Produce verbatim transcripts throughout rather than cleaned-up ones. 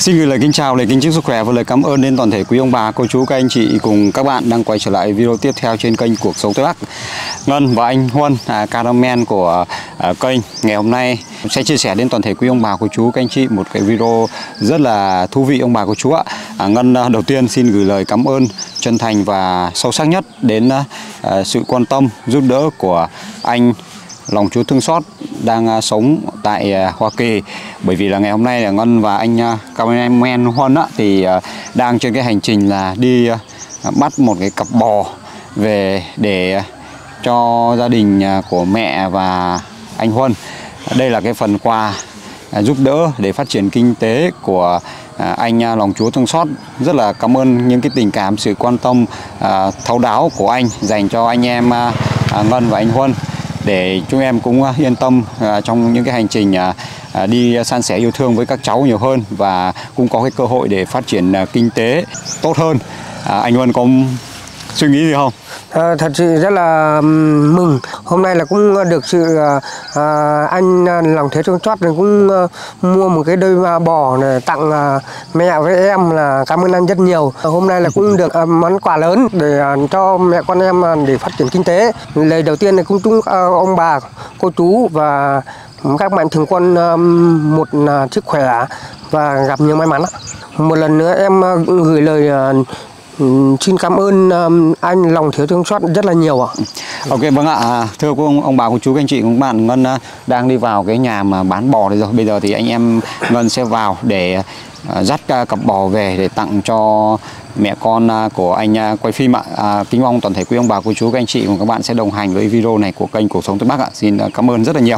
Xin gửi lời kính chào, lời kính chúc sức khỏe và lời cảm ơn đến toàn thể quý ông bà, cô chú, các anh chị cùng các bạn đang quay trở lại video tiếp theo trên kênh Cuộc Sống Tây Bắc. Ngân và anh Huân, à, cameraman của à, kênh, ngày hôm nay sẽ chia sẻ đến toàn thể quý ông bà, cô chú, các anh chị một cái video rất là thú vị ông bà, cô chú ạ. À, Ngân à, đầu tiên xin gửi lời cảm ơn chân thành và sâu sắc nhất đến à, sự quan tâm giúp đỡ của anh lòng Chúa thương xót đang uh, sống tại uh, Hoa Kỳ. Bởi vì là ngày hôm nay là Ngân và anh uh, cameraman Huân á, thì uh, đang trên cái hành trình là đi uh, bắt một cái cặp bò về để uh, cho gia đình uh, của mẹ và anh Huân. Đây là cái phần quà uh, giúp đỡ để phát triển kinh tế của uh, anh uh, lòng Chúa thương xót. Rất là cảm ơn những cái tình cảm, sự quan tâm uh, thấu đáo của anh dành cho anh em uh, uh, Ngân và anh Huân, để chúng em cũng yên tâm uh, trong những cái hành trình uh, uh, đi san sẻ yêu thương với các cháu nhiều hơn, và cũng có cái cơ hội để phát triển uh, kinh tế tốt hơn. Uh, anh Huân có suy nghĩ gì không? À, thật sự rất là mừng. Hôm nay là cũng được sự à, anh lòng Thế thương xót cũng à, mua một cái đôi bò này tặng à, mẹ với em, là cảm ơn anh rất nhiều. Hôm nay là cũng được à, món quà lớn để à, cho mẹ con em à, để phát triển kinh tế. Lời đầu tiên là cũng chúc à, ông bà, cô chú và các mạnh thường quân à, một à, sức khỏe và gặp nhiều may mắn. Một lần nữa em à, gửi lời à, Ừ, xin cảm ơn um, anh lòng Thiếu thương xót rất là nhiều ạ. Ok, vâng ạ. Thưa ông, ông bà, cô chú, các anh chị, các bạn, Ngân uh, đang đi vào cái nhà mà bán bò này rồi. Bây giờ thì anh em Ngân sẽ vào để uh, dắt uh, cặp bò về để tặng cho mẹ con uh, của anh uh, quay phim ạ. Uh, kính mong toàn thể quý ông bà, cô chú, các anh chị cùng các bạn sẽ đồng hành với video này của kênh Cuộc Sống Tây Bắc ạ. Xin uh, cảm ơn rất là nhiều.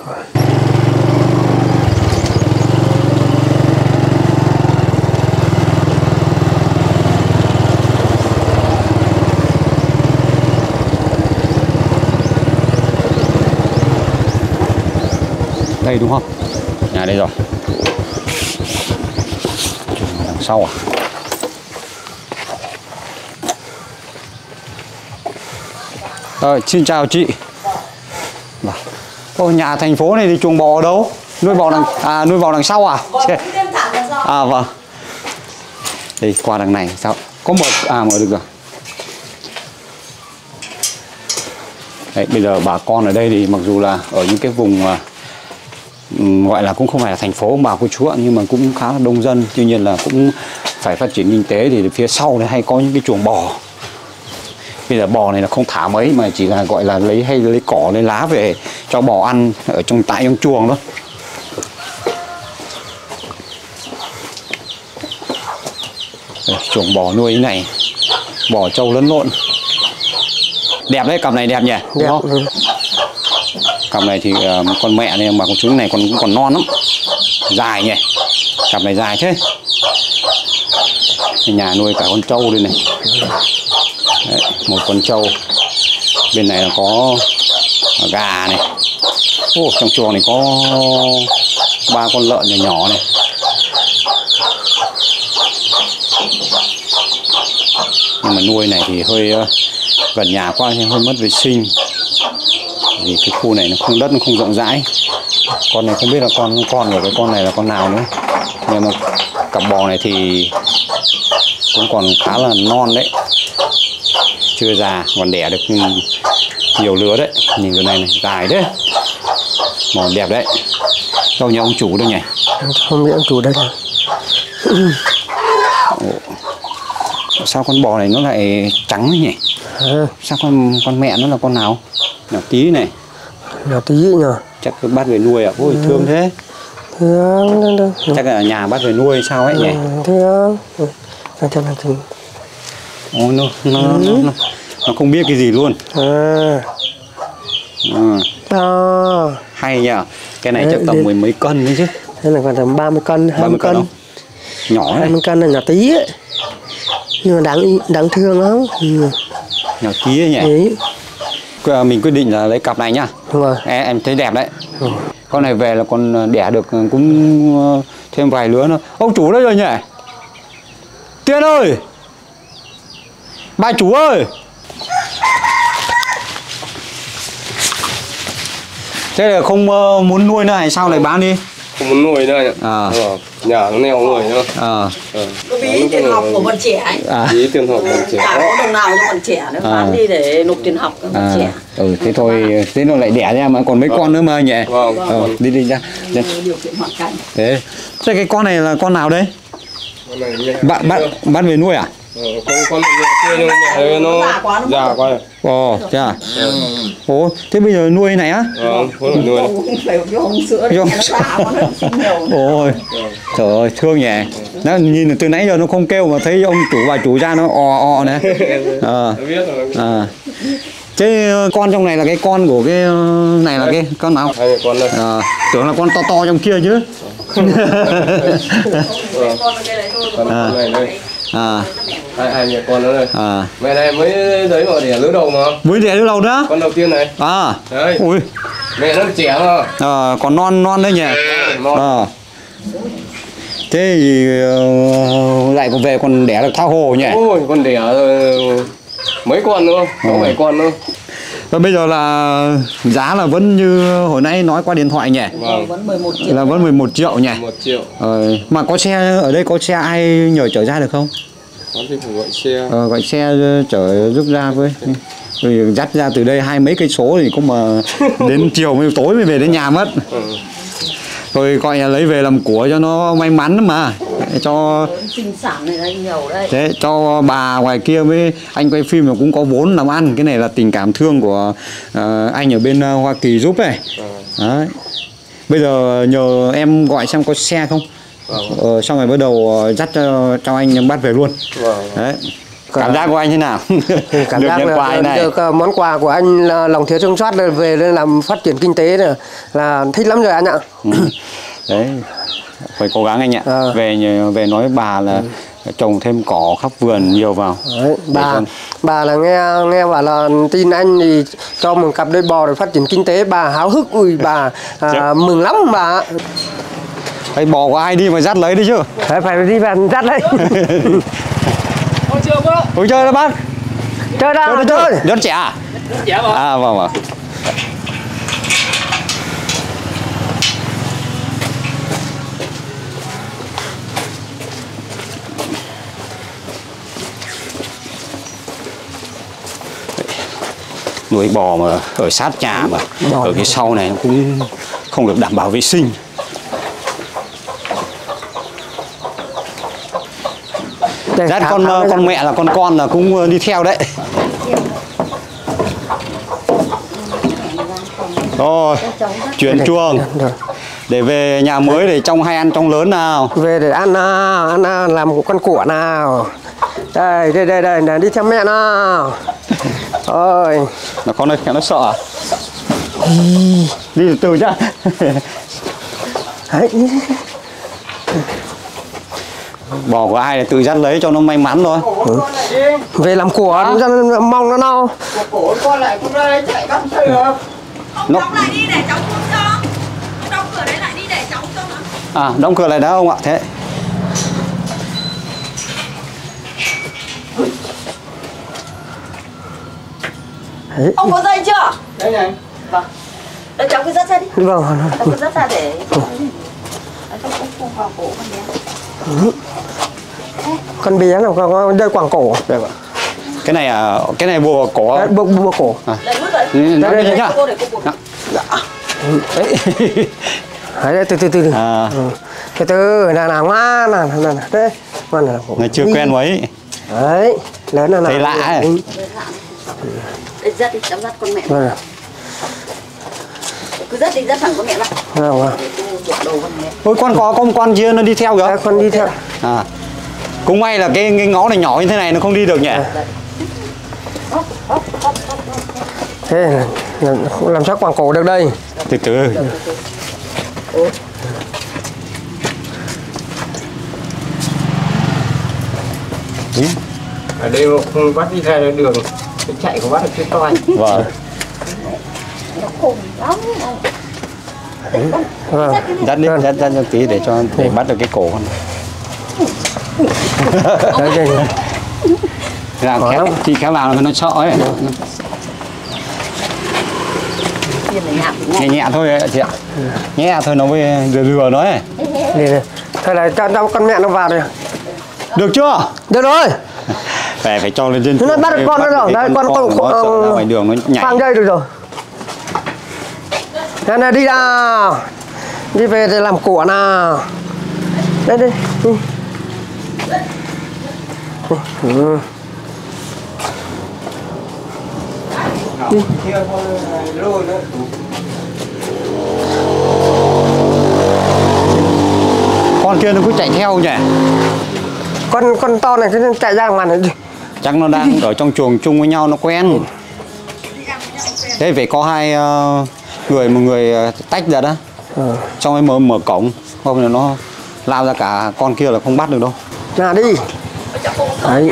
Đây đúng không? Nhà đây rồi. Đằng sau à? Rồi, xin chào chị. Ô, nhà thành phố này thì chuồng bò ở đâu? Nuôi bò đằng à nuôi bò đằng sau à? À vâng. Đây qua đằng này sao? Có mở à mở được rồi. Đấy, bây giờ bà con ở đây thì mặc dù là ở những cái vùng gọi là cũng không phải là thành phố bà cô chú ạ, nhưng mà cũng khá là đông dân, tuy nhiên là cũng phải phát triển kinh tế, thì phía sau này hay có những cái chuồng bò. Bây giờ bò này là không thả mấy mà chỉ là gọi là lấy hay lấy cỏ lấy lá về cho bò ăn ở trong tại trong chuồng đó. Đây, chuồng bò nuôi như này, bò trâu lẫn lộn. Đẹp đấy, cặp này đẹp nhỉ? Đúng không? Ừ. Cặp này thì uh, con mẹ này mà con chú này còn cũng còn non lắm, dài nhỉ, cặp này dài thế. Nhà nuôi cả con trâu đây này. Đấy, một con trâu, bên này là có gà này. Ô, trong chuồng này có ba con lợn nhỏ nhỏ này. Nhưng mà nuôi này thì hơi uh, gần nhà quá nên hơi mất vệ sinh, vì cái khu này nó không đất nó không rộng rãi. Con này không biết là con con của cái con này là con nào nữa, nhưng mà cặp bò này thì cũng còn khá là non đấy, chưa già, còn đẻ được nhiều lứa đấy. Nhìn cái này này dài đấy, màu đẹp đấy. Đâu nhà ông chủ đâu nhỉ? Không biết ông chủ đây là. Sao con bò này nó lại trắng đấy nhỉ? À. Sao con con mẹ nó là con nào? Nhỏ tí này. Nhỏ tí nhỉ? Chắc cứ bắt về nuôi à? Ôi ừ. Thương thế. Thương. Chắc là ở nhà bắt về nuôi sao ấy nhỉ? Thương. Nó chắc là thương. Ôi nó nó, ừ. nó nó nó không biết cái gì luôn. À. À. À. Hay nhỉ? Cái này đấy, chắc tầm mười mấy cân đấy chứ. Thế là còn tầm ba mươi cân, hai mươi cân. Nhỏ này. hai mươi cân là nhỏ tí ấy. Nhưng mà đáng đáng thương lắm. Ừ. Nhỏ tí ấy nhỉ? Đấy. Mình quyết định là lấy cặp này nhá. Đúng rồi. Em, em thấy đẹp đấy. Ừ. Con này về là con đẻ được cũng thêm vài lứa nữa. Ông chủ đây rồi nhỉ? Tiên ơi! Bà chủ ơi! Thế là không uh, muốn nuôi nữa hay sao lại bán đi? không muốn nuôi nữa. À. Ờ, nhà nó neo người nữa. À. Ờ. Có ví tiền học của bọn trẻ ấy. À. Ví tiền học của bọn trẻ. Chả có đồng nào cho bọn trẻ nữa, bán đi để nộp tiền học cho bọn À. trẻ. Ừ, thế thôi, thế nó lại đẻ ra mà còn mấy con nữa mà nhỉ? Vâng. Ờ, đi đi ra. Đây. Điều kiện hoàn cảnh. Thế, thế cái con này là con nào đấy? Con này mẹ. Bạn bạn bạn về nuôi à? Ờ, con con này mẹ kia nhưng mẹ nó Già quá nó già quá rồi. Ồ, thế à? Ồ, thế bây giờ nuôi này á? Vâng, không phải nuôi. Không phải cái hồng sữa để Không. nó già quá nó sinh nhiều. Ôi, trời ơi, thương nhỉ. Nó nhìn từ nãy giờ nó không kêu mà thấy ông chủ bà chủ ra nó o o này. Ờ. Nó biết rồi. À. Thế con trong này là cái con của cái này là cái con nào? Hai mẹ con đây. À, tưởng là con to to trong kia chứ. Vâng. Con cái đấy thôi. Con À. này đây. À, Hai hai mẹ con nữa đây. à. Mẹ này mới đấy mà đẻ lứa đầu mà. Mới đẻ được lâu đó. Con đầu tiên này. À. Đấy. Ui. Mẹ nó trẻ mà. À, còn non non đấy nhỉ. Non. À. Thế thì uh, lại còn về còn đẻ được tha hồ nhỉ. Ôi, con đẻ uh, mấy con nữa, có bảy con nữa. Và bây giờ là giá là vẫn như hồi nãy nói qua điện thoại nhỉ. Vâng. Vẫn mười một triệu. Là vẫn mười một triệu nhỉ. Một triệu. Ờ, mà có xe ở đây có xe ai nhờ chở ra được không? Có thì phải gọi xe. Ờ, gọi xe chở giúp ra với. Rồi dắt ra từ đây hai mấy cây số thì cũng mà đến chiều mới tối mới về đến nhà mất. Ừ. Rồi gọi là lấy về làm của cho nó may mắn mà. Để cho Sinh sản này đây nhiều đấy. thế cho bà ngoài kia với anh quay phim mà cũng có vốn làm ăn. Cái này là tình cảm thương của uh, anh ở bên uh, Hoa Kỳ giúp này. Đấy. Bây giờ nhờ em gọi xem có xe không. Ờ, xong rồi bắt đầu dắt cho, cho anh bắt về luôn. Đấy. Cảm giác của anh thế nào? Cảm được giác nhận là quà này. được uh, món quà của anh là lòng thiệt thương xót về để làm phát triển kinh tế này, là thích lắm rồi anh ạ. Ừ. Đấy, phải cố gắng anh ạ. À. Về về nói bà là ừ. trồng thêm cỏ khắp vườn nhiều vào. Đấy, bà con... bà là nghe nghe bảo là tin anh thì cho một cặp đôi bò để phát triển kinh tế, bà háo hức, ui bà à, mừng lắm bà. Cái bò của ai đi mà dắt lấy đi chứ. Đấy, phải đi vào dắt lấy. Ôi chưa bác. Ôi chơi đó bác. Chơi đâu chơi. Rất trẻ à? Rất trẻ mà. À vâng vâng. Nuôi bò mà ở sát nhà mà bò ở cái sau này nó cũng không được đảm bảo vệ sinh. Dắt con con mẹ là con con là cũng đi theo đấy. Rồi, chuyển chuồng để về nhà mới để trông hay ăn trông lớn nào. Về để ăn nào, ăn nào, làm một con của nào. Đây, đây, đây, đây, này, đi theo mẹ nào. Ôi. Nó con ơi, nó sợ à? Đi từ từ chứ. Đấy. Bò của ai thì tự dắt lấy cho nó may mắn thôi. Ừ. Về làm của, à? Mong nó no. Cổ con lại cũng ra đây chạy cắm chơi được. Ông đóng lại đi để cháu xuống cho. Ông đóng cửa đấy lại đi để cháu cho nó. À, đóng cửa lại đó ông ạ. Thế. Đấy. Ông có dây chưa? Đây này. Vâng. Đấy cháu cứ dắt ra đi. Vâng. Cháu cứ dắt ra để cháu không không vào cổ con bé. Con bé nào có dây quàng cổ. Đây ạ. Cái này à, cái này bùa cổ. Đấy, buộc buộc cổ. À. Đây bước đấy. Đây đây đây nhá. Cô để cô buộc. Đấy. Đấy, từ từ từ. À. Ừ. Từ từ là nào ngoan nào nào nào. Đấy. Ngoan nào. Này chưa quen mấy. Đấy. Lớn là nào. Thấy lạ ấy. Ừ. Đây dắt đi, cháu dắt con mẹ. Vâng. Cứ dắt đi, dắt thẳng con mẹ vào. Vâng vâng. Để cô buộc đầu con mẹ. Ôi con có con con kia nó đi theo kìa. Đấy, con đi theo. À. Cũng may là cái, cái ngõ này nhỏ như thế này nó không đi được nhỉ. Thế là, là làm sao quàng cổ được đây. Từ từ. Ừ. Ở đây không bắt đi ra đường. Cái chạy của bắt được cái toi. Vâng. Nó khủng lắm. Vâng. Dắt đi, dắt dắt cho tí để cho để bắt được cái cổ con. Đấy, đây. Là kéo, chị kéo vào là nó sợ ấy. Tiền này nhạc. Nhẹ nhẹ thôi ấy, chị ạ. nhẹ thôi nó mới lừa lừa nó ấy. Đây này. Thôi là cho, cho con mẹ nó vào đây. Được chưa? Được rồi. Phải phải cho lên trên. Nó bắt con nó rồi. Đây con con nó sợ ra ngoài đường nó nhảy. khoang dây được rồi. Đây này đi nào. Đi về để làm của nào. Đây đây. Đi. Ừ. Đi. Con kia nó cứ chạy theo nhỉ? Con con to này cứ chạy ra ngoài này đi. Chắc nó đang ở trong chuồng chung với nhau nó quen. Thế phải có hai uh, người, một người tách ra đó. Ừ. Xong rồi mở mở cổng, không là nó lao ra cả con kia là không bắt được đâu. Nào đi. Đấy.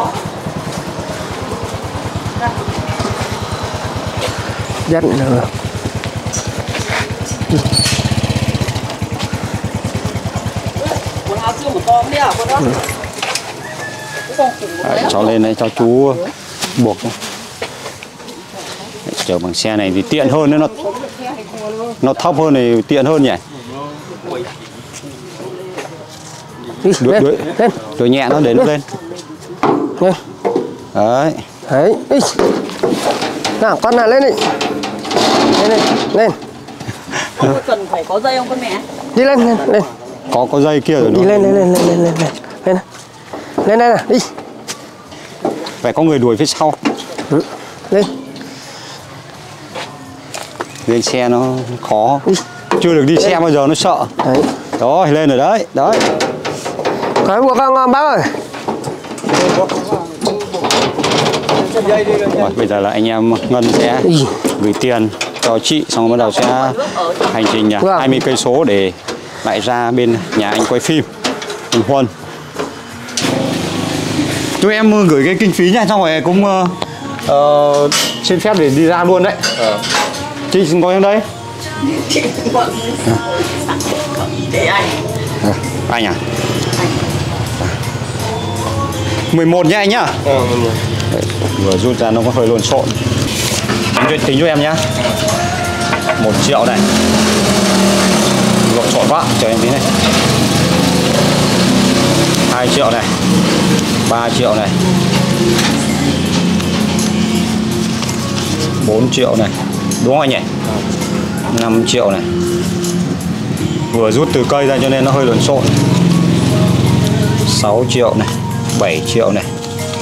Rất là Đấy, cho lên đây cho chú buộc. Chở bằng xe này thì tiện hơn đấy, nó nó thấp hơn thì tiện hơn nhỉ. đi, Đuổi, lên, đuổi, lên. đuổi nhẹ nó để nó lên. Lên. Đấy. Đấy. Đi. Nào con nào lên đi. Lên lên. Lên. Không cần phải có dây không con mẹ? Đi lên lên lên. Có có dây kia rồi. Đi lên lên lên lên lên lên lên. Lên. Lên đây nào, đi. Phải có người đuổi phía sau. Ừ. Lên. Lên xe nó khó. Đi. Chưa được đi lên. Xe bao giờ nó sợ. Đấy. Đó, lên rồi đấy. Đấy. Cái buộc con bác ơi. Rồi, bây giờ là anh em Ngân sẽ Ý. gửi tiền cho chị, xong bắt đầu sẽ hành trình Vâng. hai mươi cây số để lại ra bên nhà anh quay phim, anh Huân. Chúng em gửi cái kinh phí nha, xong rồi cũng uh, uh, xin phép để đi ra luôn đấy. Ờ. Chị có em đây. Để anh. À, anh à? mười một nhá anh nhá. Ờ, Đấy, vừa rút ra nó có hơi lộn xộn. Tính, tính cho em nhá. Một triệu này. Lộn xộn quá, chờ em tí này. Hai triệu này. Ba triệu này. Bốn triệu này. Đúng không anh nhỉ? Năm triệu này. Vừa rút từ cây ra cho nên nó hơi lộn xộn. Sáu triệu này. Bảy triệu này.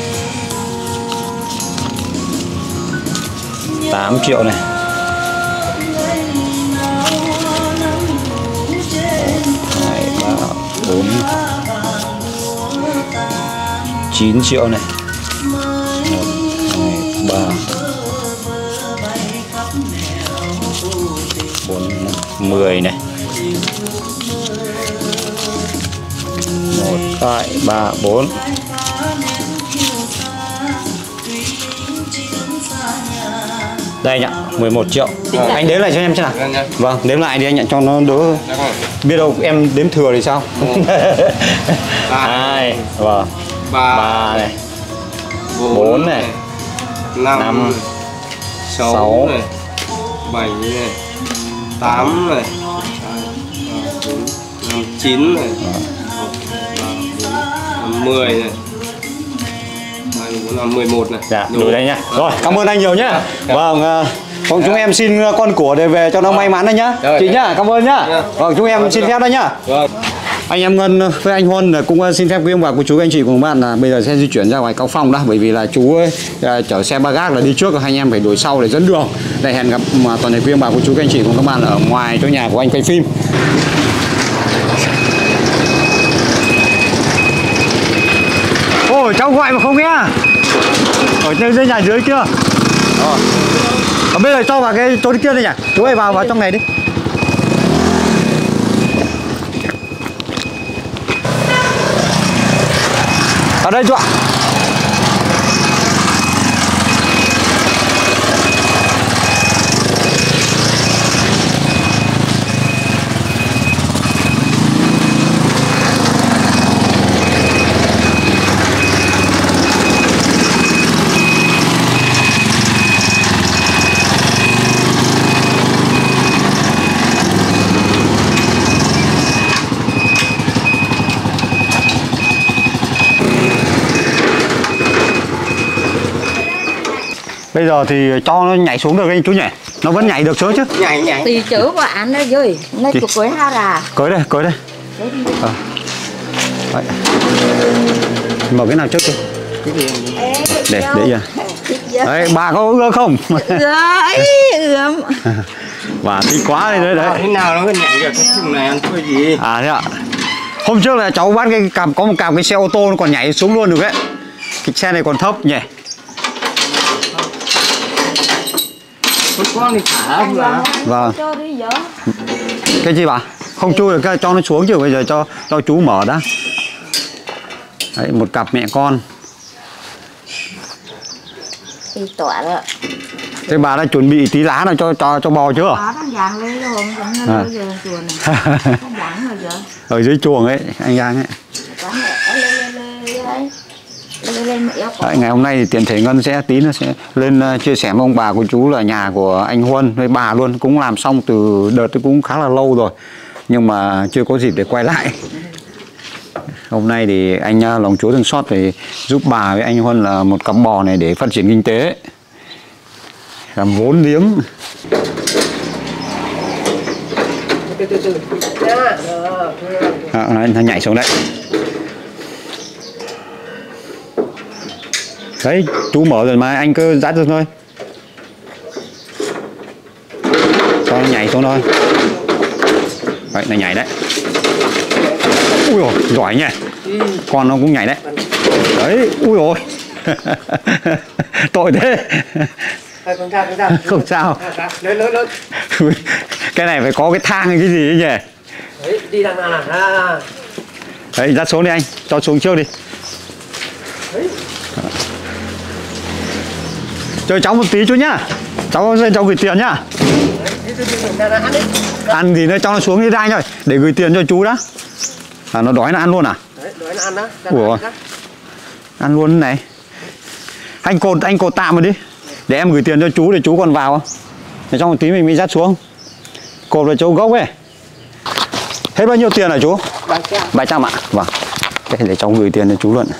Tám triệu này. Hai, ba, bốn. Chín triệu này. Một, hai, ba. Bốn, năm, mười này. Một, hai, ba, bốn. Đây nhá, mười một triệu. À, anh đếm lại cho em chứ nào. Vâng, đếm lại đi anh nhận cho nó đỡ. Biết đâu em đếm thừa thì sao? Hai, vâng. Ba này. Bốn này. Năm. Sáu này. Bảy này. Tám này. Bốn, năm, chín này. Mười này. Là mười một này. Dạ, đủ đây nhá. Rồi, cảm ơn anh nhiều nhá. Vâng, vâng chúng em xin con của để về cho nó may mắn đấy nhá. Chị nhá, cảm ơn nhá. Vâng, chúng em xin phép đây nhá. Anh em Ngân với anh Huân cũng xin phép quý ông bà cô chú anh chị cùng bạn là bây giờ sẽ di chuyển ra ngoài Cao Phong đó, bởi vì là chú ấy, chở xe ba gác là đi trước, hai anh em phải đuổi sau để dẫn đường. Đây hẹn gặp mà toàn thể quý ông bà cô chú anh chị cùng các bạn ở ngoài chỗ nhà của anh quay phim. Ôi cháu gọi mà không nghe. Ở trên dưới nhà dưới kia. Ờ. Ở bây giờ cho vào cái chỗ kia đây nhỉ. Chú ơi vào vào trong này đi. Ở đây chú ạ. Bây giờ thì cho nó nhảy xuống được anh chú nhỉ? Nó vẫn nhảy được chứ chứ? Nhảy nhảy. Thì chữ của anh nó rồi, nó Thì- chụp với ha là. Cưới đây, cưới đây. À. Đấy. Mở cái nào trước đi. Để, để ra. Đấy, bà có ưa không? Đấy, ướm. Bà thích quá đây đấy đấy. Thế nào nó có nhảy được cái thùng này ăn thua gì? À thế ạ. Hôm trước là cháu bắt cái cặp có một cặp cái xe ô tô nó còn nhảy xuống luôn được đấy. Cái xe này còn thấp nhỉ. Con con thì thả mà. Vâng. Cho đi giờ. Cái gì bà? Không chui được cái cho nó xuống chứ bây giờ cho cho chú mở đã. Đấy, một cặp mẹ con. Thì tọa đó. Thế bà đã chuẩn bị tí lá nào cho cho cho bò chưa? Có đang dàn lên rồi, vẫn À. nó giờ chuồng này. Nó dặn rồi giờ. Ở dưới chuồng ấy, anh Giang ấy. Có mẹ lên lên lên đấy. Lên lên mẹ có. Đấy, ngày hôm nay thì Tiền Thể Ngân sẽ tí nó sẽ lên uh, chia sẻ với ông bà của chú là nhà của anh Huân với bà luôn cũng làm xong từ đợt cũng khá là lâu rồi nhưng mà chưa có dịp để quay lại. Hôm nay thì anh uh, lòng Chúa thương xót thì giúp bà với anh Huân là một cặp bò này để phát triển kinh tế, làm vốn liếng. Từ từ từ. À, nó nhảy xuống đấy. Đấy, chú mở rồi mà anh cứ dắt xuống thôi. Cho nó nhảy xuống thôi. Đấy, nó nhảy đấy. Ui dồi, giỏi nhỉ. Con nó cũng nhảy đấy. Đấy, ui dồi. Tội thế. Không sao, không sao. Không sao. Lớn, lớn, lớn. Cái này phải có cái thang hay cái gì ấy nhỉ. Đấy, đi đằng nào nào. Đấy, dắt xuống đi anh. Cho xuống trước đi. Đấy. Cho cháu một tí chú nhá. Cháu lên cháu gửi tiền nhá. Ăn thì nó cho nó xuống đi ra thôi. Để gửi tiền cho chú đó. À, nó đói nó ăn luôn à? Đấy, đói nó ăn đó. Ủa. Ăn luôn này. Anh cột anh cột tạm rồi đi. Để em gửi tiền cho chú để chú còn vào. Để trong một tí mình mới dắt xuống. Cột vào chỗ gốc ấy. Hết bao nhiêu tiền hả chú? ba trăm ạ. Vâng. Thế để cháu gửi tiền cho chú luôn.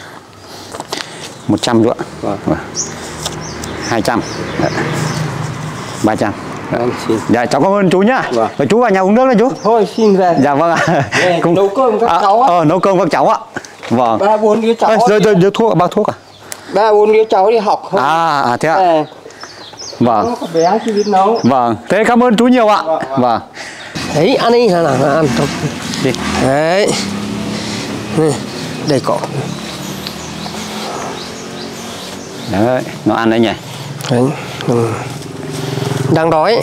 một trăm chú ạ. Vâng. Vâng. hai trăm. ba trăm. Vâng, xin. Dạ cháu cảm ơn chú nhá. Vâng. Và chú vào nhà uống nước đấy chú. Thôi xin về. Dạ vâng ạ. Về nấu cơm các à, cháu á. Ờ nấu cơm các cháu ạ. Vâng. Ba bốn đứa cháu. Ê, rồi, rồi, rồi, thuốc, bao thuốc à? Ba bốn đứa cháu đi học không? À, à thế ạ. À, Vâng. nó có bé chưa biết nấu. Vâng. Thế cảm ơn chú nhiều ạ. Vâng, vâng. Vâng. Đấy, ăn đi, nào, nào, ăn. Đi. Đấy. Này, đây cỏ. Đấy, nó ăn đấy nhỉ. Đấy. Ừ. Đang đói.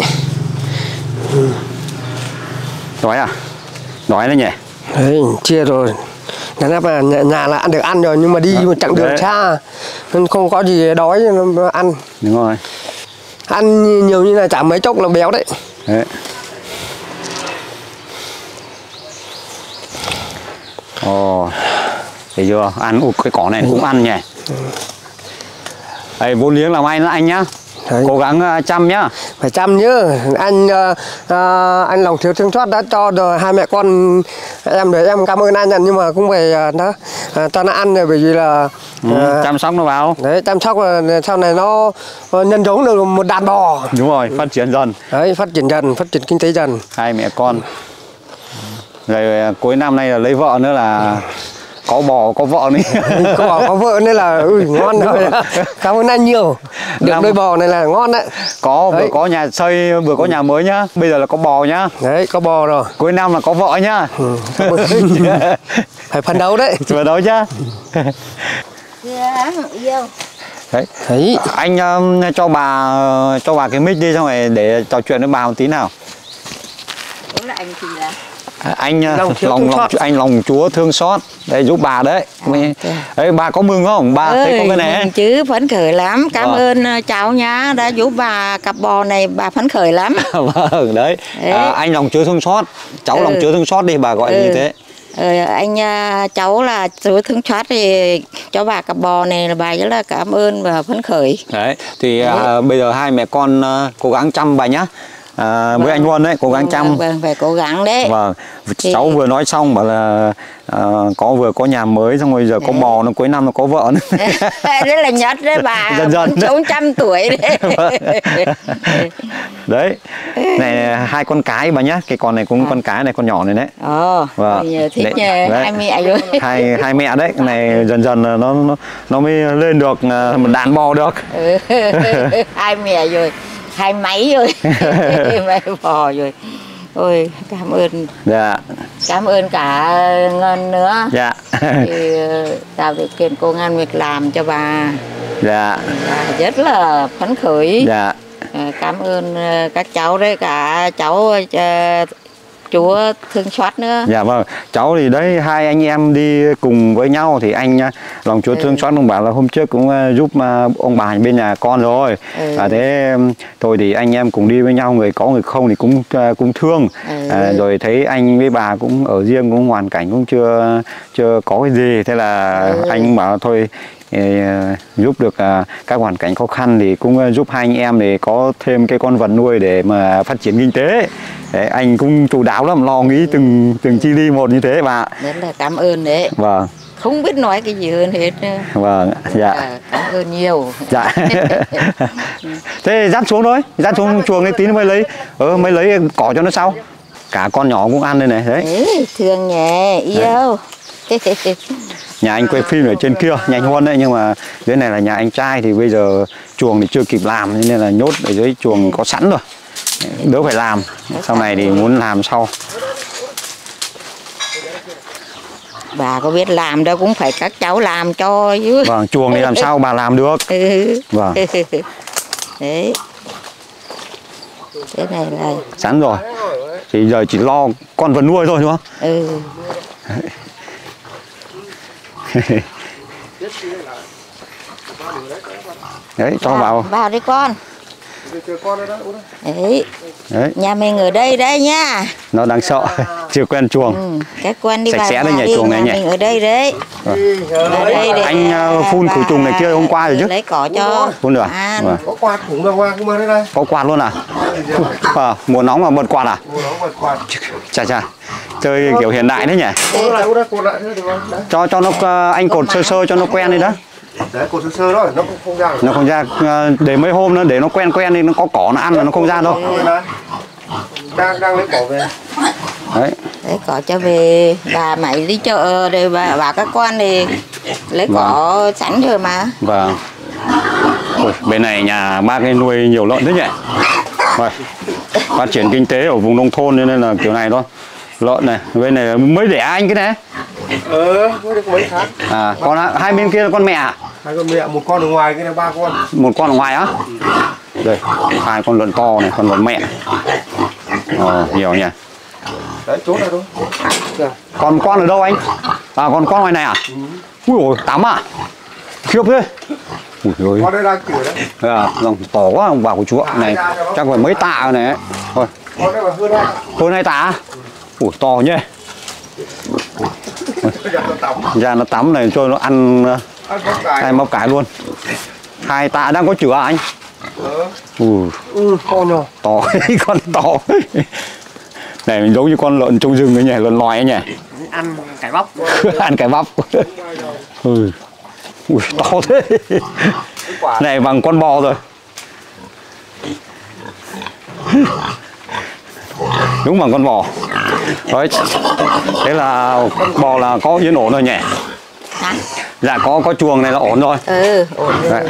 Đói à? Đói đấy nhỉ. Đấy, chia rồi. Nhà, là nhà, nhà là ăn được ăn rồi nhưng mà đi một chặng đường Đấy. xa nên không có gì đói nó ăn. Đúng rồi. Ăn nhiều như là chả mấy chốc là béo đấy. Đấy. Ồ. Thấy chưa? Ăn ụt cái cỏ này cũng ăn nhỉ. Đây, vốn liếng làm anh anh nhá. Đấy. Cố gắng uh, chăm nhá. Phải chăm nhớ anh uh, uh, anh lòng thiếu thương xót đã cho rồi hai mẹ con em để em cảm ơn anh nhưng mà cũng phải uh, đó uh, cho nó ăn rồi bởi vì là uh, Ừ, chăm sóc nó vào. đấy chăm sóc là sau này nó uh, nhân giống được một đàn bò. Đúng rồi, phát triển dần. Đấy, phát triển dần, phát triển kinh tế dần. Hai mẹ con. Rồi cuối năm nay là lấy vợ nữa là có bò có vợ nữa. Có bò có vợ nên là ui ngon rồi. Cảm ơn anh nhiều. Được Năm- đôi bò này là ngon đấy. Có vừa Đấy. có nhà xây vừa có nhà mới nhá. Bây giờ là có bò nhá. Đấy, có bò rồi. Cuối năm là có vợ nhá. Ừ, cảm ơn. Phải phấn đấu đấy. Vừa đó nhá. Dạ, yêu. Đấy. Đấy. Anh um, cho bà cho bà cái mic đi xong rồi để trò chuyện với bà một tí nào. Đúng là anh thì là. À, anh uh, Lòng Chúa lòng thương lòng xót. anh lòng Chúa thương xót để giúp bà đấy. Đấy bà có mừng không? Bà thấy có cái này. Mừng chứ phấn khởi lắm. Cảm Vâng. ơn uh, cháu nhá đã giúp bà cặp bò này, bà phấn khởi lắm. Vâng đấy. Đấy. À, anh lòng Chúa thương xót, cháu Ừ. lòng Chúa thương xót đi bà gọi Ừ. như thế. Ờ, anh uh, cháu là Chúa thương xót thì cho bà cặp bò này là bà rất là cảm ơn và phấn khởi. Đấy thì à, bây giờ hai mẹ con à, cố gắng chăm bà nhá. à, với anh Huân đấy cố gắng chăm. Vâng, vâng, phải cố gắng đấy. Vâng, Thì... cháu vừa nói xong bảo là à, có vừa có nhà mới xong rồi giờ có bò nó cuối năm nó có vợ nữa. Đấy là nhất đấy bà. Dần dần sống trăm tuổi đấy. Đấy, này hai con cái bà nhá, cái con này cũng à. Con cái này con nhỏ này đấy. Ồ, vâng. Thích đấy. Hai mẹ rồi. Hai hai mẹ đấy, cái này dần dần nó nó nó mới lên được một đàn bò được. Ừ. Hai mẹ rồi, hai máy rồi, máy bò rồi. Ôi, cảm ơn. Dạ. Cảm ơn cả Ngân nữa. Dạ. Thì tạo điều kiện công ăn việc làm cho bà. Dạ. Bà rất là phấn khởi. Dạ. Cảm ơn các cháu đấy, cả cháu Chúa thương xót nữa. Dạ vâng, cháu thì đấy hai anh em đi cùng với nhau thì anh lòng Chúa ừ. thương xót ông bảo là hôm trước cũng giúp ông bà bên nhà con rồi. Ừ. À, thế thôi thì anh em cùng đi với nhau, người có người không thì cũng cũng thương. Ừ. À, rồi thấy anh với bà cũng ở riêng, cũng hoàn cảnh cũng chưa chưa có cái gì, thế là ừ. anh bảo thôi giúp được uh, các hoàn cảnh khó khăn thì cũng uh, giúp hai anh em để có thêm cái con vật nuôi để mà phát triển kinh tế. Đấy, anh cũng chủ đạo lắm, lo nghĩ từng từng chi ly một như thế bà. Rất là cảm ơn đấy. Vâng. Không biết nói cái gì hơn hết. Vâng, dạ. À, cảm ơn nhiều. Dạ. Thế dắt xuống thôi, dắt xuống chuồng cái tí nữa mới lấy, ờ, mới lấy cỏ cho nó sau. Cả con nhỏ cũng ăn đây này, đấy. Đấy, thương nhé, yêu. Nhà anh quay phim ở trên kia, nhà anh Huân đấy, nhưng mà dưới này là nhà anh trai thì bây giờ chuồng thì chưa kịp làm nên là nhốt ở dưới chuồng có sẵn rồi, đỡ phải làm. Sau này thì muốn làm sau. Bà có biết làm đâu, cũng phải các cháu làm cho chứ. Vâng, chuồng thì làm sao bà làm được. Ừ. Vâng. Đấy. Thế này là sẵn rồi. Thì giờ chỉ lo con vật nuôi thôi đúng không? Ừ. Đấy, cho vào. Vào, vào đi con. Đấy. Đấy. Nhà mình ở đây đấy nhá. Nó đang sợ, chưa quen chuồng. Ừ, các con đi sạch vào sẽ đấy nhỉ, chuồng này nhỉ. Mình ở đây đấy. Ở đây để anh phun khử trùng này kia hôm qua rồi chứ. Lấy cỏ cho. Phun được. Vâng. Có quạt cũng được qua, cũng đây. Có quạt luôn à? À, mùa nóng mà bật quạt à? Mùa nóng bật quạt. Chà chà. Chơi kiểu hiện đại đấy nhỉ. Cho cho nó anh cột sơ sơ cho nó quen đi đó. Đấy, cột sơ sơ đó, nó cũng không ra. Nó không ra, để mấy hôm nữa để nó quen quen đi, nó có cỏ nó ăn là nó không ra đâu. Đang đang lấy cỏ về. Đấy. Lấy cỏ cho về, bà mày đi chợ rồi bà bảo các con thì lấy cỏ vâng. sẵn rồi mà. Vâng. Ôi, bên này nhà ba cái nuôi nhiều lợn thế nhỉ. Rồi. Phát triển kinh tế ở vùng nông thôn nên là kiểu này thôi. Lợn này, bên này mới đẻ anh cái này. Ờ, mới được mấy tháng. À, con hai bên kia là con mẹ à? Hai con mẹ, một con ở ngoài, cái này ba con. Một con ở ngoài á? Ừ. Đây, hai con lợn to này, con lợn mẹ. Ờ, nhiều nhỉ. Đấy, chỗ này thôi. Được. Còn con ở đâu anh? À, còn con ngoài này à? Ừ. Ui dồi, tắm à? Khiếp thế. Ui dồi. Con đây đang cửa đấy. À, dòng to quá ông bà của chúa này. Chắc phải mấy tạ rồi này. Thôi. Con đây là hơn hai. Hơn hai tạ. Ui, to nhỉ. Ra nó tắm này cho nó ăn hai móc cải luôn. Hai tạ đang có chữa à anh? Ừ. Ừ. Ừ, con nhỏ. To, con to. Này mình giống như con lợn trong rừng ấy nhỉ, lợn lòi ấy nhỉ. Ăn cải bắp. Ăn cải bắp. Ừ. Ui, to thế. Này bằng con bò rồi. Đúng bằng con bò. Đấy. Thế là bò là có yên ổn rồi nhỉ? Hả? Dạ có có chuồng này là ổn rồi. Ừ, ổn rồi.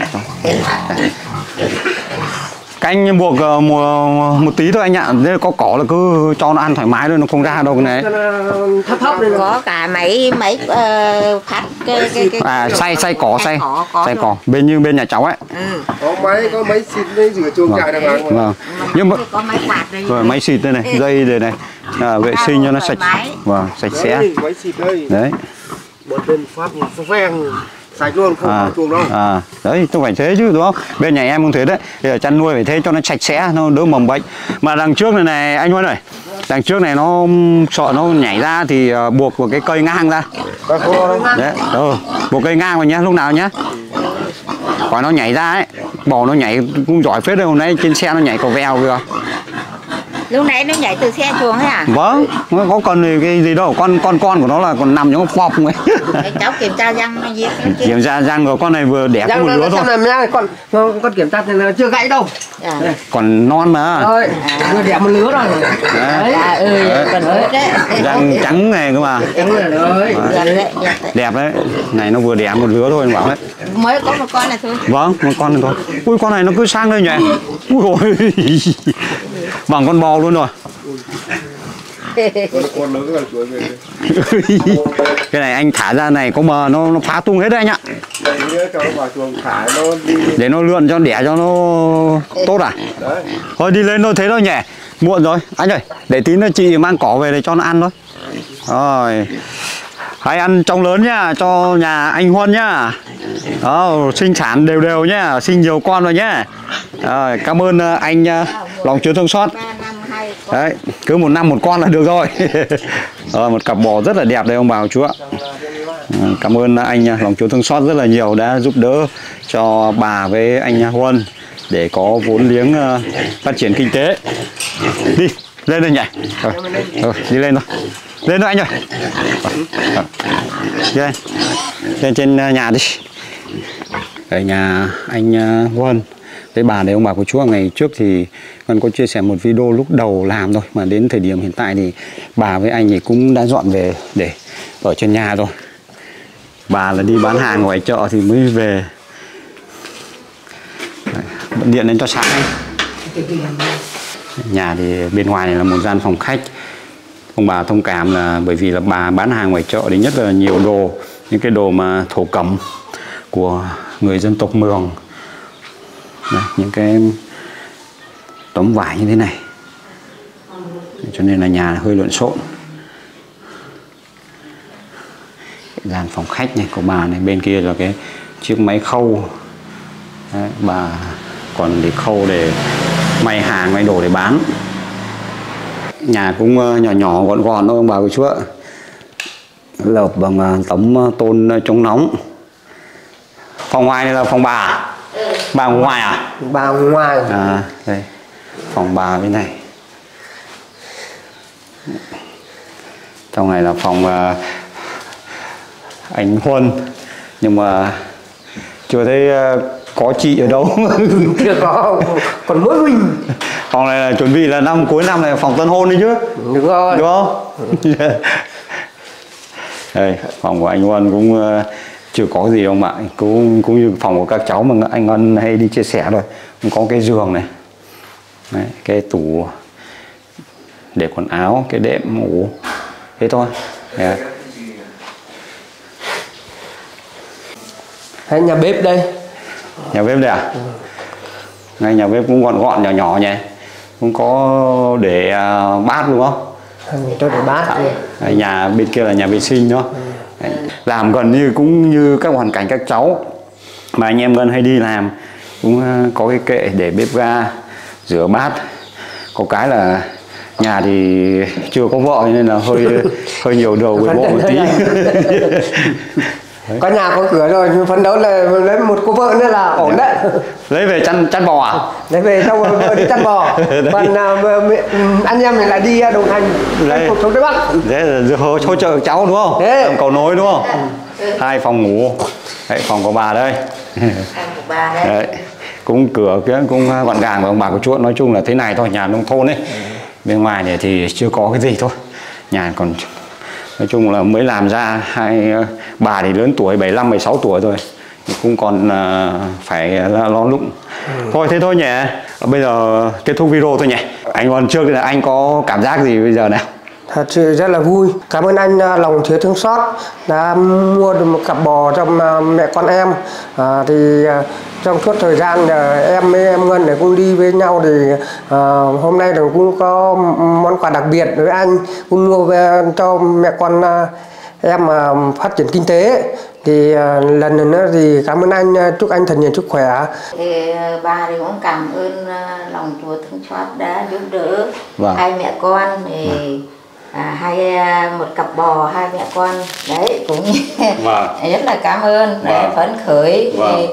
Các anh buộc uh, một, một tí thôi anh ạ. Thế có cỏ là cứ cho nó ăn thoải mái thôi, nó không ra đâu cái này. Thấp thấp lên có cả mấy mấy uh, phát cái, cái, cái à xay xay cỏ xay cỏ, cỏ xay cỏ bên như bên nhà cháu ấy. Ừ. Có máy có máy xịt đây rửa chuồng trại đàng hoàng. Vâng. Nhưng mà có máy quạt đây. Rồi máy xịt đây này, dây đây này. À, vệ sinh cho nó sạch. Vâng, sạch sẽ. Máy xịt đây. Đấy. Bật lên phát một phèn sạch luôn, không à, chuồng đâu. À, đấy, tôi phải thế chứ đúng không? Bên nhà em cũng thế đấy. Bây giờ chăn nuôi phải thế cho nó sạch sẽ, nó đỡ mầm bệnh. Mà đằng trước này này anh Huân ơi, đằng trước này nó sợ nó nhảy ra thì uh, buộc vào cái cây ngang ra. Đấy, ừ, buộc cây ngang vào nhá, lúc nào nhá. Còn nó nhảy ra ấy, bò nó nhảy cũng giỏi phết đấy, hôm nay trên xe nó nhảy cầu vèo vừa. Lúc nãy nó nhảy từ xe xuống ấy à? Vâng, nó có cần gì cái gì đâu, con con con của nó là còn nằm trong cái phọc ấy. Cháu kiểm tra răng nó giết. Kiểm tra răng rồi, con này vừa đẻ có một lứa thôi. Xem này, con con con kiểm tra thì là chưa gãy đâu. À. Còn non mà. Rồi, vừa đẻ một lứa rồi. Đấy. À, ừ, còn ớt đấy. Răng trắng này cơ mà. Trắng rồi đấy. Đẹp đấy, đẹp đấy. Đẹp đấy. Này nó vừa đẻ một lứa thôi anh bảo đấy. Mới có một con này thôi. Vâng, một con này thôi. Ui con này nó cứ sang đây nhỉ. Ui ôi. Bằng con bò luôn rồi. Con lớn là chuối về. Cái này anh thả ra này có mờ nó, nó phá tung hết đấy anh ạ. Đấy nữa cho nó vào chuồng thả nó đi. Để nó lượn cho đẻ cho nó tốt à? Đấy. Thôi đi lên thôi thế thôi nhỉ. Muộn rồi. Anh ơi, để tí nữa chị mang cỏ về để cho nó ăn thôi. Rồi. Hãy ăn trống lớn nhá, cho nhà anh Huân nhá. Đó, sinh sản đều đều nhá, sinh nhiều con rồi nhá. Rồi, cảm ơn anh lòng chứa thương xót. Đấy, cứ một năm một con là được rồi. Rồi, một cặp bò rất là đẹp đây ông bà chú ạ. Cảm ơn anh lòng chứa thương xót rất là nhiều đã giúp đỡ cho bà với anh Huân để có vốn liếng phát triển kinh tế. Đi, lên đây nhỉ. Rồi, rồi đi lên thôi. Lên thôi anh ơi. Lên, lên trên nhà đi. Ở nhà anh Huân với bà đấy ông bà cô chú, ngày trước thì con có chia sẻ một video lúc đầu làm thôi, mà đến thời điểm hiện tại thì bà với anh thì cũng đã dọn về để ở trên nhà rồi. Bà là đi bán hàng ngoài chợ thì mới về. Bật điện lên cho sáng anh. Nhà thì bên ngoài này là một gian phòng khách. Ông bà thông cảm là bởi vì là bà bán hàng ngoài chợ thì nhất là nhiều đồ, những cái đồ mà thổ cẩm của người dân tộc Mường. Đây, những cái tấm vải như thế này, cho nên là nhà hơi lộn xộn. Gian phòng khách này của bà này, bên kia là cái chiếc máy khâu. Đấy, bà còn để khâu để may hàng may đồ để bán. Nhà cũng nhỏ nhỏ gọn gọn thôi ông bà cô chú ạ, lợp bằng tấm tôn chống nóng. Phòng ngoài này là phòng bà. Bà ngoài à? Bà ngoài. À, đây. Phòng bà bên này. Trong này là phòng uh, anh Huân. Nhưng mà chưa thấy uh, có chị ở đâu. Chưa có, còn mỗi mình. Phòng này là chuẩn bị là năm cuối năm này phòng tân hôn đi chứ. Đúng rồi. Đúng không? Đây, phòng của anh Huân cũng uh, chưa có gì đâu mà, cũng cũng như phòng của các cháu mà anh Ngân hay đi chia sẻ rồi. Cũng có cái giường này. Đấy, cái tủ để quần áo, cái đệm ngủ. Thế thôi. Đấy. Hay nhà bếp đây. Nhà bếp đây à? Ừ. Ngay nhà bếp cũng gọn gọn nhỏ nhỏ nhỉ. Cũng có để uh, bát đúng không? Cho để bát. À, nhà bên kia là nhà vệ sinh đó. Ừ. Làm gần như cũng như các hoàn cảnh các cháu mà anh em Ngân hay đi làm, cũng uh, có cái kệ để bếp ga, rửa bát. Có cái là nhà thì chưa có vợ nên là hơi hơi nhiều đồ bề bộ một tí. Có nhà có cửa rồi, nhưng phấn đấu là lấy một cô vợ nữa là ổn đấy. Lấy về chăn chăn bò à? Lấy về xong rồi vợ đi chăn bò. Còn uh, anh em mình lại đi đồng hành cuộc sống Tây Bắc. Thế là hỗ trợ cháu đúng không? Làm cầu nối đúng không? Ừ. Hai phòng ngủ. Đấy, phòng của bà đây. Phòng của bà đây. Đấy. Cũng cửa kia cũng gọn gàng, và ông bà cô chú nói chung là thế này thôi, nhà nông thôn ấy. Ừ. Bên ngoài này thì chưa có cái gì thôi. Nhà còn nói chung là mới làm ra, hai bà thì lớn tuổi, bảy mươi lăm, bảy mươi sáu tuổi rồi, cũng còn uh, phải lo lụng. Ừ. Thôi thế thôi nhỉ. Bây giờ kết thúc video thôi nhỉ. Anh còn trước thì là anh có cảm giác gì bây giờ nào? Thật sự rất là vui. Cảm ơn anh lòng chứa thương xót đã mua được một cặp bò cho mẹ con em. À, thì trong suốt thời gian em với em Ngân để cũng đi với nhau thì à, hôm nay là cũng có món quà đặc biệt với anh, cũng mua về cho mẹ con em mà phát triển kinh tế. Thì à, lần nữa thì cảm ơn anh, chúc anh thật nhiều sức khỏe. Thì bà thì cũng cảm ơn lòng Chúa thương xót đã giúp đỡ. Vâng. Hai mẹ con thì vâng. À, hai một cặp bò hai mẹ con đấy cũng vâng. Rất là cảm ơn. Đấy, vâng. Phấn khởi. Vâng. Thì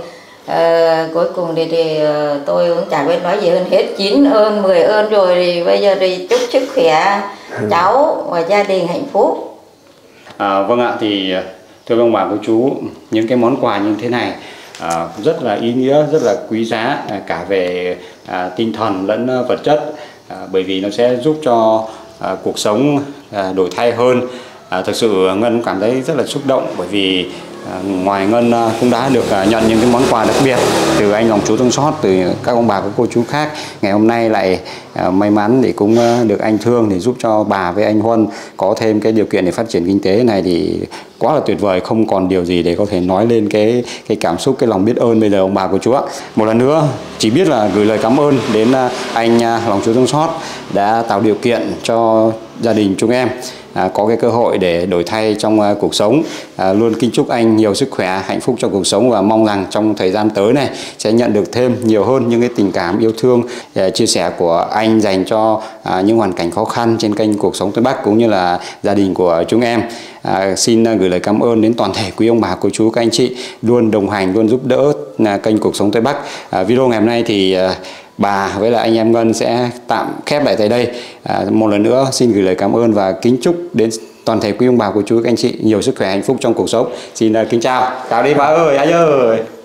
À, cuối cùng thì, thì tôi cũng chả biết nói gì hơn hết, chín ơn mười ơn rồi thì bây giờ thì chúc sức khỏe cháu và gia đình hạnh phúc. À, vâng ạ, thì thưa ông bà cô chú, những cái món quà như thế này à, rất là ý nghĩa, rất là quý giá à, cả về à, tinh thần lẫn vật chất, à, bởi vì nó sẽ giúp cho à, cuộc sống à, đổi thay hơn. À, thực sự Ngân cũng cảm thấy rất là xúc động, bởi vì à, ngoài Ngân à, cũng đã được à, nhận những cái món quà đặc biệt từ anh lòng Chúa thương xót, từ các ông bà các cô chú khác. Ngày hôm nay lại à, may mắn để cũng à, được anh thương để giúp cho bà với anh Huân có thêm cái điều kiện để phát triển kinh tế này, thì quá là tuyệt vời, không còn điều gì để có thể nói lên cái cái cảm xúc, cái lòng biết ơn bây giờ ông bà cô chú ạ. Một lần nữa chỉ biết là gửi lời cảm ơn đến à, anh à, lòng Chúa thương xót đã tạo điều kiện cho gia đình chúng em À, có cái cơ hội để đổi thay trong uh, cuộc sống. À, luôn kính chúc anh nhiều sức khỏe, hạnh phúc trong cuộc sống, và mong rằng trong thời gian tới này sẽ nhận được thêm nhiều hơn những cái tình cảm yêu thương, uh, chia sẻ của anh dành cho uh, những hoàn cảnh khó khăn trên kênh Cuộc Sống Tây Bắc cũng như là gia đình của chúng em. À, xin uh, gửi lời cảm ơn đến toàn thể quý ông bà cô chú các anh chị luôn đồng hành, luôn giúp đỡ uh, kênh Cuộc Sống Tây Bắc. À, video ngày hôm nay thì uh, bà với lại anh em Ngân sẽ tạm khép lại tại đây. À, một lần nữa xin gửi lời cảm ơn và kính chúc đến toàn thể quý ông bà cô chú các anh chị nhiều sức khỏe, hạnh phúc trong cuộc sống. Xin uh, kính chào. Chào đi bà ơi, anh ơi.